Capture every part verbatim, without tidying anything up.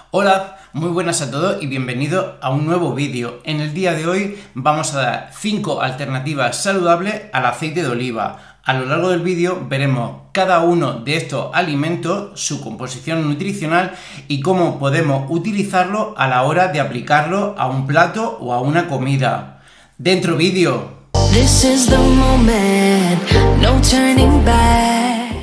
Hola, muy buenas a todos y bienvenidos a un nuevo vídeo. En el día de hoy vamos a dar cinco alternativas saludables al aceite de oliva. A lo largo del vídeo veremos cada uno de estos alimentos, su composición nutricional y cómo podemos utilizarlo a la hora de aplicarlo a un plato o a una comida. ¡Dentro vídeo! This is the moment, no turning back.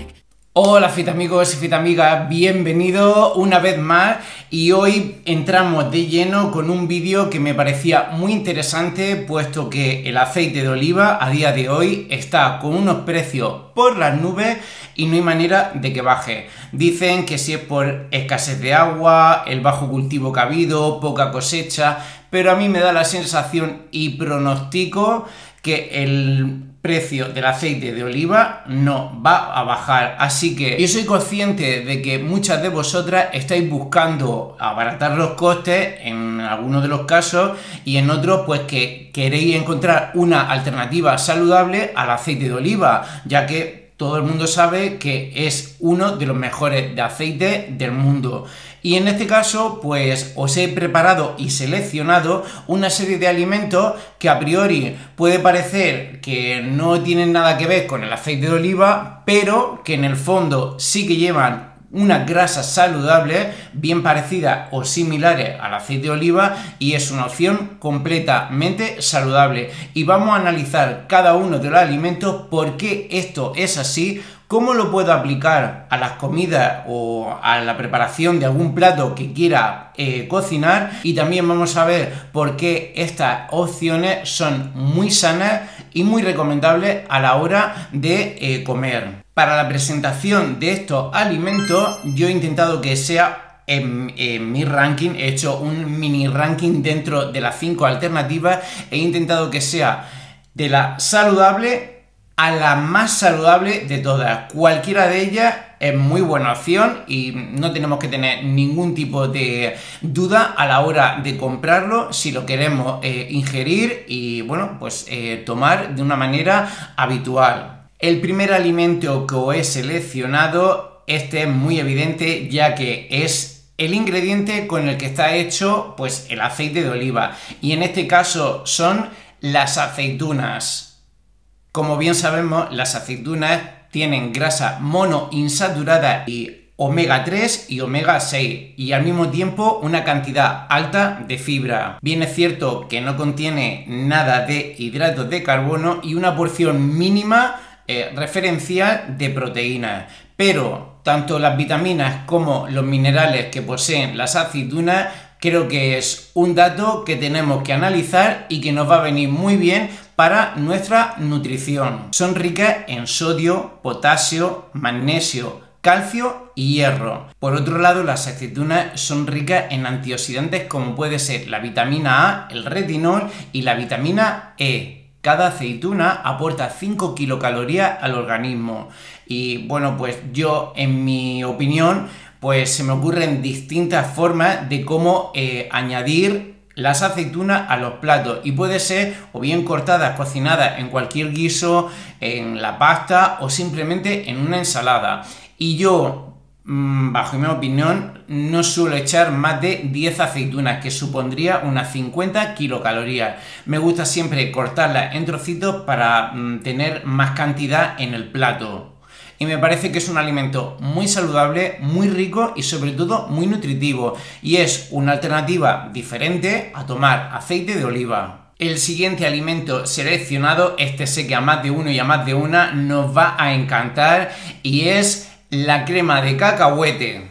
Hola fitamigos y fitamigas, bienvenidos una vez más y hoy entramos de lleno con un vídeo que me parecía muy interesante, puesto que el aceite de oliva a día de hoy está con unos precios por las nubes y no hay manera de que baje. Dicen que si es por escasez de agua, el bajo cultivo que ha habido, poca cosecha, pero a mí me da la sensación y pronostico que el precio del aceite de oliva no va a bajar, así que yo soy consciente de que muchas de vosotras estáis buscando abaratar los costes en algunos de los casos y en otros pues que queréis encontrar una alternativa saludable al aceite de oliva, ya que todo el mundo sabe que es uno de los mejores de aceite del mundo. Y en este caso, pues os he preparado y seleccionado una serie de alimentos que a priori puede parecer que no tienen nada que ver con el aceite de oliva, pero que en el fondo sí que llevan unas grasas saludables bien parecidas o similares al aceite de oliva y es una opción completamente saludable. Y vamos a analizar cada uno de los alimentos, por qué esto es así, cómo lo puedo aplicar a las comidas o a la preparación de algún plato que quiera eh, cocinar, y también vamos a ver por qué estas opciones son muy sanas y muy recomendables a la hora de eh, comer. Para la presentación de estos alimentos yo he intentado que sea En, en mi ranking, he hecho un mini ranking dentro de las cinco alternativas, he intentado que sea de la saludable a la más saludable de todas. Cualquiera de ellas es muy buena opción y no tenemos que tener ningún tipo de duda a la hora de comprarlo si lo queremos eh, ingerir y bueno, pues eh, tomar de una manera habitual. El primer alimento que os he seleccionado, este es muy evidente ya que es el ingrediente con el que está hecho pues el aceite de oliva, y en este caso son las aceitunas. Como bien sabemos, las aceitunas tienen grasa monoinsaturada y omega tres y omega seis y al mismo tiempo una cantidad alta de fibra. Bien es cierto que no contiene nada de hidratos de carbono y una porción mínima eh, referencial de proteínas, pero tanto las vitaminas como los minerales que poseen las aceitunas creo que es un dato que tenemos que analizar y que nos va a venir muy bien para nuestra nutrición. Son ricas en sodio, potasio, magnesio, calcio y hierro. Por otro lado, las aceitunas son ricas en antioxidantes como puede ser la vitamina A, el retinol y la vitamina E. Cada aceituna aporta cinco kilocalorías al organismo y bueno, pues yo en mi opinión pues se me ocurren distintas formas de cómo eh, añadir las aceitunas a los platos, y puede ser o bien cortadas, cocinadas en cualquier guiso, en la pasta o simplemente en una ensalada. Y yo, mmm, bajo mi opinión, no suelo echar más de diez aceitunas, que supondría unas cincuenta kilocalorías. Me gusta siempre cortarlas en trocitos para mmm, tener más cantidad en el plato. Y me parece que es un alimento muy saludable, muy rico y sobre todo muy nutritivo. Y es una alternativa diferente a tomar aceite de oliva. El siguiente alimento seleccionado, este sé que a más de uno y a más de una nos va a encantar, y es la crema de cacahuete.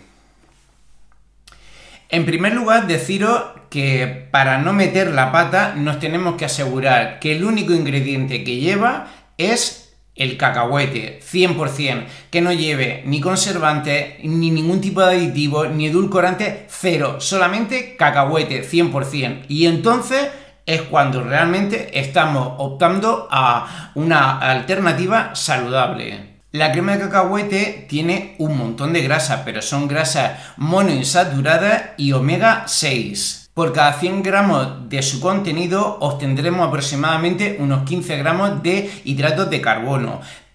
En primer lugar, deciros que para no meter la pata nos tenemos que asegurar que el único ingrediente que lleva es el cacahuete, cien por cien, que no lleve ni conservante, ni ningún tipo de aditivo, ni edulcorante, cero, solamente cacahuete, cien por cien. Y entonces es cuando realmente estamos optando a una alternativa saludable. La crema de cacahuete tiene un montón de grasa, pero son grasas monoinsaturadas y omega seis. Por cada cien gramos de su contenido obtendremos aproximadamente unos quince gramos de hidratos de carbono.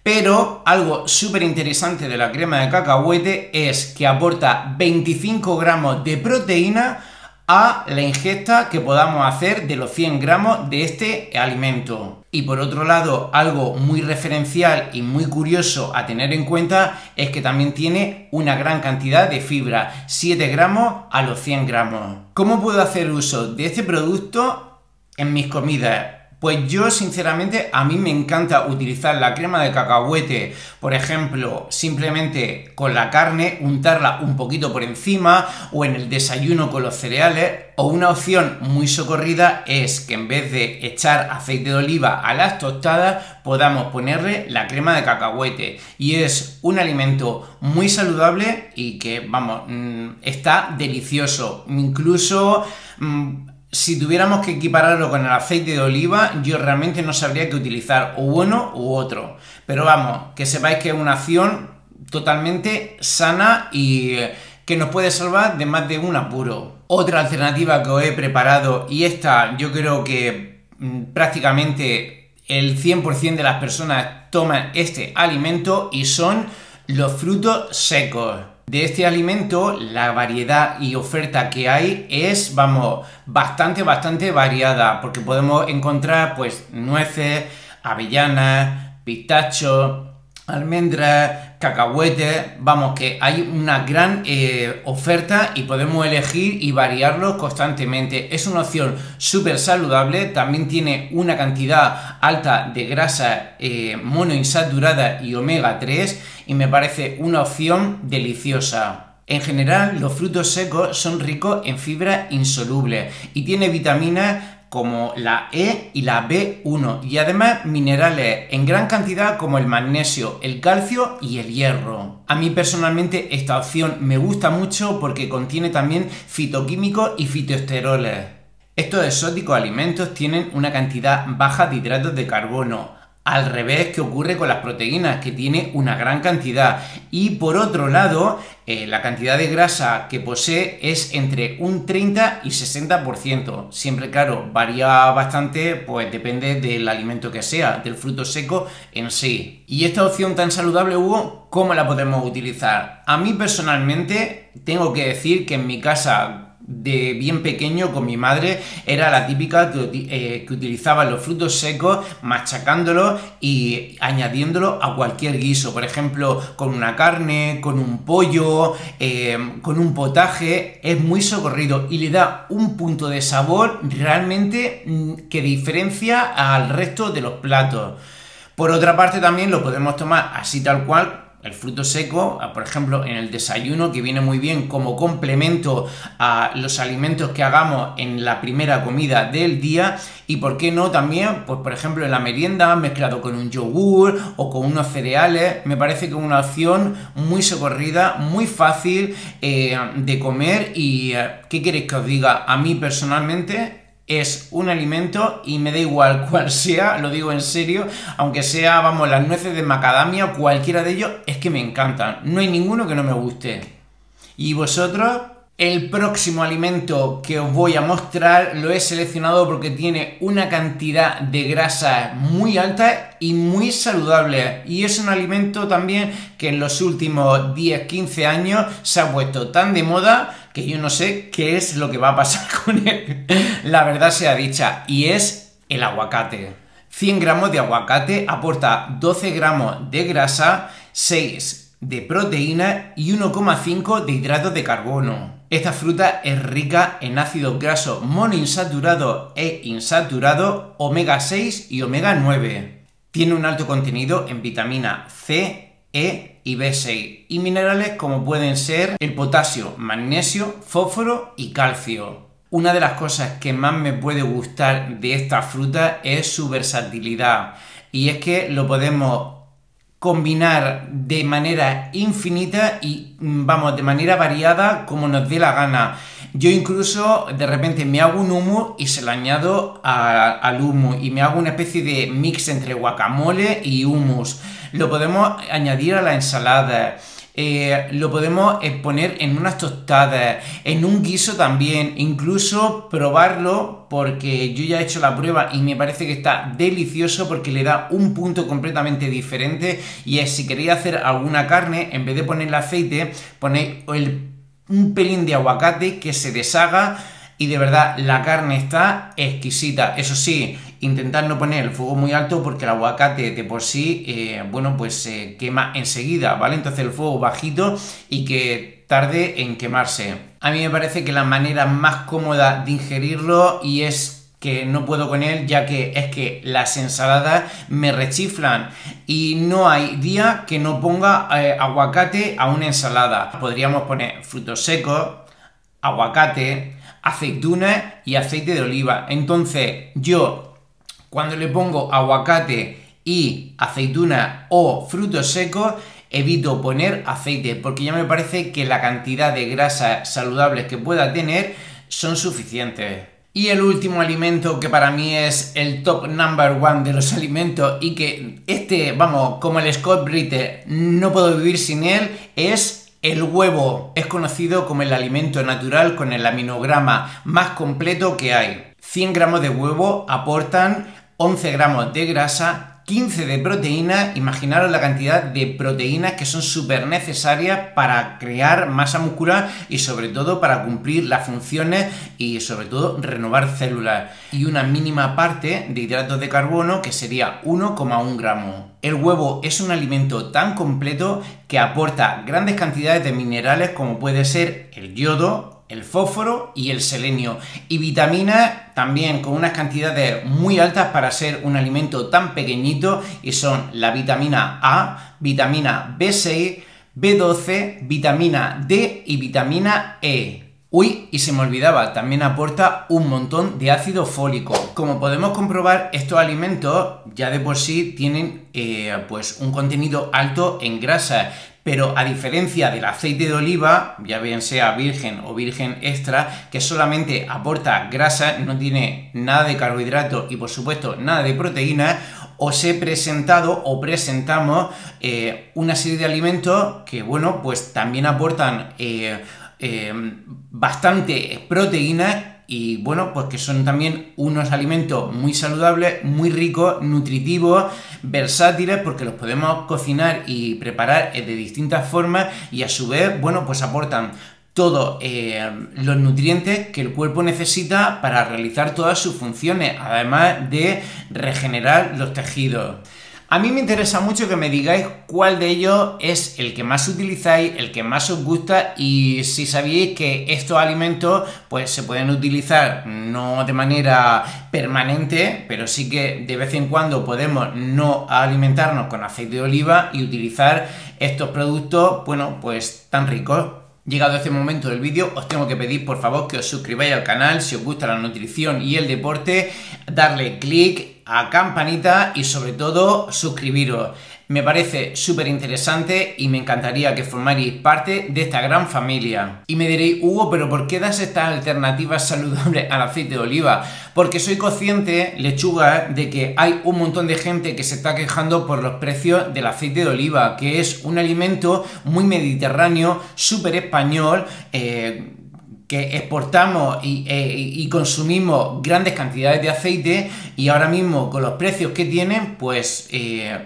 Pero algo súper interesante de la crema de cacahuete es que aporta veinticinco gramos de proteína a la ingesta que podamos hacer de los cien gramos de este alimento. Y por otro lado, algo muy referencial y muy curioso a tener en cuenta es que también tiene una gran cantidad de fibra, siete gramos a los cien gramos. ¿Cómo puedo hacer uso de este producto en mis comidas? Pues yo sinceramente a mí me encanta utilizar la crema de cacahuete, por ejemplo, simplemente con la carne, untarla un poquito por encima o en el desayuno con los cereales, o una opción muy socorrida es que en vez de echar aceite de oliva a las tostadas podamos ponerle la crema de cacahuete, y es un alimento muy saludable y que, vamos, mmm, está delicioso. Incluso mmm, si tuviéramos que equipararlo con el aceite de oliva, yo realmente no sabría qué utilizar, o uno u otro. Pero vamos, que sepáis que es una acción totalmente sana y que nos puede salvar de más de un apuro. Otra alternativa que os he preparado, y esta yo creo que mmm, prácticamente el cien por cien de las personas toman este alimento, y son los frutos secos. De este alimento, la variedad y oferta que hay es, vamos, bastante, bastante variada, porque podemos encontrar, pues, nueces, avellanas, pistachos, almendras, cacahuetes. Vamos, que hay una gran eh, oferta y podemos elegir y variarlo constantemente. Es una opción súper saludable, también tiene una cantidad alta de grasa eh, monoinsaturada y omega tres, y me parece una opción deliciosa. En general, los frutos secos son ricos en fibra insoluble y tiene vitaminas como la E y la B uno, y además minerales en gran cantidad como el magnesio, el calcio y el hierro. A mí personalmente esta opción me gusta mucho porque contiene también fitoquímicos y fitoesteroles. Estos exóticos alimentos tienen una cantidad baja de hidratos de carbono, al revés que ocurre con las proteínas, que tiene una gran cantidad. Y por otro lado, eh, la cantidad de grasa que posee es entre un treinta y sesenta por ciento. Siempre, claro, varía bastante, pues depende del alimento que sea, del fruto seco en sí. Y esta opción tan saludable, Hugo, ¿cómo la podemos utilizar? A mí personalmente tengo que decir que en mi casa, de bien pequeño, con mi madre, era la típica que, eh, que utilizaba los frutos secos machacándolos y añadiéndolos a cualquier guiso, por ejemplo con una carne, con un pollo, eh, con un potaje. Es muy socorrido y le da un punto de sabor realmente mmm, que diferencia al resto de los platos. Por otra parte, también lo podemos tomar así tal cual, el fruto seco, por ejemplo, en el desayuno, que viene muy bien como complemento a los alimentos que hagamos en la primera comida del día. Y por qué no también, pues por ejemplo, en la merienda, mezclado con un yogur o con unos cereales. Me parece que es una opción muy socorrida, muy fácil eh, de comer. Y eh, ¿qué queréis que os diga? A mí personalmente es un alimento, y me da igual cuál sea, lo digo en serio, aunque sea, vamos, las nueces de macadamia, cualquiera de ellos, es que me encantan. No hay ninguno que no me guste. ¿Y vosotros? El próximo alimento que os voy a mostrar lo he seleccionado porque tiene una cantidad de grasa muy alta y muy saludable, y es un alimento también que en los últimos diez a quince años se ha puesto tan de moda que yo no sé qué es lo que va a pasar con él, la verdad sea dicha, y es el aguacate. cien gramos de aguacate aporta doce gramos de grasa, seis de proteína y uno coma cinco de hidratos de carbono. Esta fruta es rica en ácidos grasos monoinsaturados e insaturados, omega seis y omega nueve. Tiene un alto contenido en vitamina C, E y B seis, y minerales como pueden ser el potasio, magnesio, fósforo y calcio. Una de las cosas que más me puede gustar de esta fruta es su versatilidad, y es que lo podemos combinar de manera infinita y, vamos, de manera variada como nos dé la gana. Yo incluso de repente me hago un hummus y se lo añado a, al hummus, y me hago una especie de mix entre guacamole y hummus. Lo podemos añadir a la ensalada. Eh, lo podemos eh, poner en unas tostadas, en un guiso también, incluso probarlo, porque yo ya he hecho la prueba y me parece que está delicioso porque le da un punto completamente diferente. Y es, si queréis hacer alguna carne, en vez de ponerle aceite, ponéis el, un pelín de aguacate que se deshaga y de verdad la carne está exquisita. Eso sí, intentad no poner el fuego muy alto porque el aguacate de por sí, eh, bueno, pues se eh, quema enseguida, ¿vale? Entonces el fuego bajito y que tarde en quemarse. A mí me parece que la manera más cómoda de ingerirlo, y es que no puedo con él, ya que es que las ensaladas me rechiflan y no hay día que no ponga eh, aguacate a una ensalada. Podríamos poner frutos secos, aguacate, aceitunas y aceite de oliva. Entonces yo, cuando le pongo aguacate y aceituna o frutos secos, evito poner aceite porque ya me parece que la cantidad de grasas saludables que pueda tener son suficientes. Y el último alimento que para mí es el top number one de los alimentos y que este, vamos, como el Scott Brite, no puedo vivir sin él, es el huevo. Es conocido como el alimento natural con el aminograma más completo que hay. cien gramos de huevo aportan once gramos de grasa, quince de proteína. Imaginaros la cantidad de proteínas que son súper necesarias para crear masa muscular y sobre todo para cumplir las funciones y sobre todo renovar células. Y una mínima parte de hidratos de carbono que sería uno coma uno gramo. El huevo es un alimento tan completo que aporta grandes cantidades de minerales como puede ser el yodo, el fósforo y el selenio, y vitaminas también con unas cantidades muy altas para ser un alimento tan pequeñito, y son la vitamina A, vitamina B seis, B doce, vitamina D y vitamina E. Uy, y se me olvidaba, también aporta un montón de ácido fólico. Como podemos comprobar, estos alimentos ya de por sí tienen eh, pues un contenido alto en grasa, pero a diferencia del aceite de oliva, ya bien sea virgen o virgen extra, que solamente aporta grasa, no tiene nada de carbohidrato y por supuesto nada de proteína, os he presentado o presentamos eh, una serie de alimentos que, bueno, pues también aportan eh, Eh, bastante proteínas y bueno, pues que son también unos alimentos muy saludables, muy ricos, nutritivos, versátiles, porque los podemos cocinar y preparar de distintas formas y a su vez, bueno, pues aportan todos eh, los nutrientes que el cuerpo necesita para realizar todas sus funciones, además de regenerar los tejidos. A mí me interesa mucho que me digáis cuál de ellos es el que más utilizáis, el que más os gusta, y si sabéis que estos alimentos pues se pueden utilizar no de manera permanente, pero sí que de vez en cuando podemos no alimentarnos con aceite de oliva y utilizar estos productos, bueno, pues tan ricos. Llegado a este momento del vídeo, os tengo que pedir por favor que os suscribáis al canal si os gusta la nutrición y el deporte, darle clic a campanita y sobre todo suscribiros. Me parece súper interesante y me encantaría que formarais parte de esta gran familia. Y me diréis, Hugo, ¿pero por qué das estas alternativas saludables al aceite de oliva? Porque soy consciente, lechuga, de que hay un montón de gente que se está quejando por los precios del aceite de oliva, que es un alimento muy mediterráneo, súper español, eh, que exportamos y, eh, y consumimos grandes cantidades de aceite, y ahora mismo con los precios que tienen, pues eh,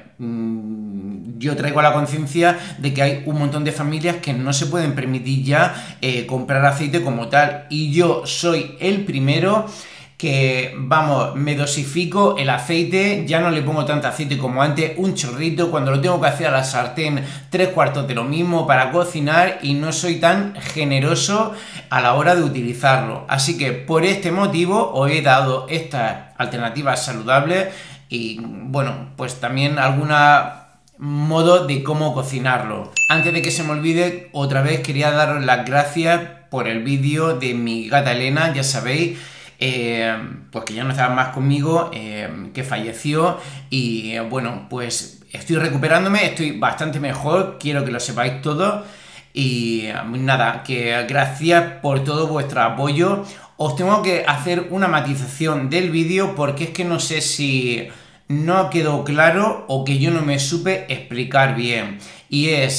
yo traigo a la conciencia de que hay un montón de familias que no se pueden permitir ya eh, comprar aceite como tal, y yo soy el primero que, vamos, me dosifico el aceite, ya no le pongo tanto aceite como antes, un chorrito, cuando lo tengo que hacer a la sartén, tres cuartos de lo mismo para cocinar, y no soy tan generoso a la hora de utilizarlo. Así que por este motivo os he dado estas alternativas saludables y, bueno, pues también alguna modo de cómo cocinarlo. Antes de que se me olvide, otra vez quería daros las gracias por el vídeo de mi gata Elena, ya sabéis, Eh, pues que ya no estaba más conmigo, eh, que falleció, y eh, bueno, pues estoy recuperándome, estoy bastante mejor, quiero que lo sepáis todos, y nada, que gracias por todo vuestro apoyo. Os tengo que hacer una matización del vídeo porque es que no sé si no quedó claro o que yo no me supe explicar bien, y es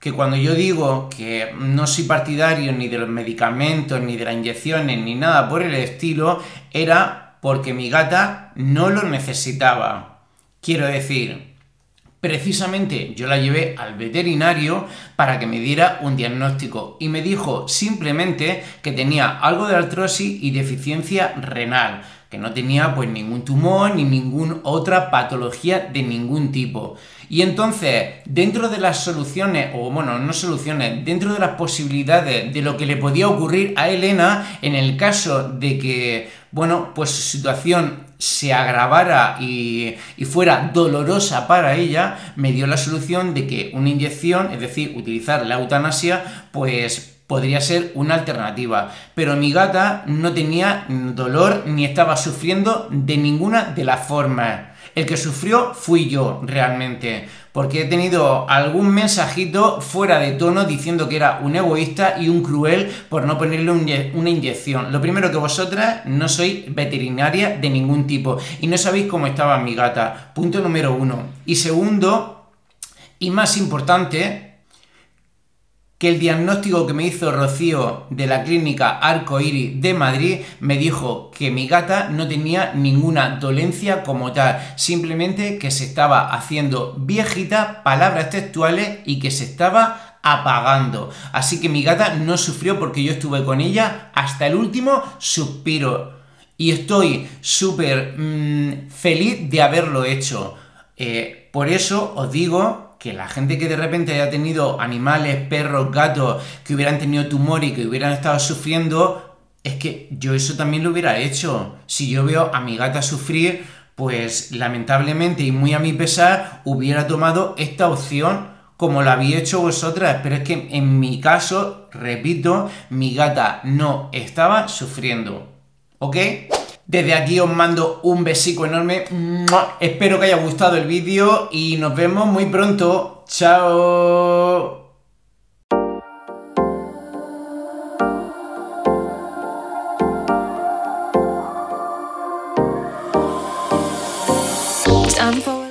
que cuando yo digo que no soy partidario ni de los medicamentos, ni de las inyecciones, ni nada por el estilo, era porque mi gata no lo necesitaba. Quiero decir, precisamente yo la llevé al veterinario para que me diera un diagnóstico y me dijo simplemente que tenía algo de artrosis y deficiencia renal, que no tenía pues ningún tumor ni ninguna otra patología de ningún tipo. Y entonces, dentro de las soluciones, o bueno, no soluciones, dentro de las posibilidades de lo que le podía ocurrir a Elena, en el caso de que, bueno, pues su situación se agravara y, y fuera dolorosa para ella, me dio la solución de que una inyección, es decir, utilizar la eutanasia, pues podría ser una alternativa. Pero mi gata no tenía dolor ni estaba sufriendo de ninguna de las formas. El que sufrió fui yo, realmente, porque he tenido algún mensajito fuera de tono diciendo que era un egoísta y un cruel por no ponerle una inyección. Lo primero, que vosotras no sois veterinaria de ningún tipo y no sabéis cómo estaba mi gata. Punto número uno. Y segundo, y más importante, que el diagnóstico que me hizo Rocío de la clínica Arco Iris de Madrid me dijo que mi gata no tenía ninguna dolencia como tal, simplemente que se estaba haciendo viejita, palabras textuales, y que se estaba apagando. Así que mi gata no sufrió porque yo estuve con ella hasta el último suspiro. Y estoy súper mmm, feliz de haberlo hecho. Eh, por eso os digo que la gente que de repente haya tenido animales, perros, gatos, que hubieran tenido tumor y que hubieran estado sufriendo, es que yo eso también lo hubiera hecho. Si yo veo a mi gata sufrir, pues lamentablemente y muy a mi pesar, hubiera tomado esta opción como la habéis hecho vosotras. Pero es que en mi caso, repito, mi gata no estaba sufriendo. ¿Ok? Desde aquí os mando un besico enorme. Espero que haya gustado el vídeo y nos vemos muy pronto. ¡Chao! Time for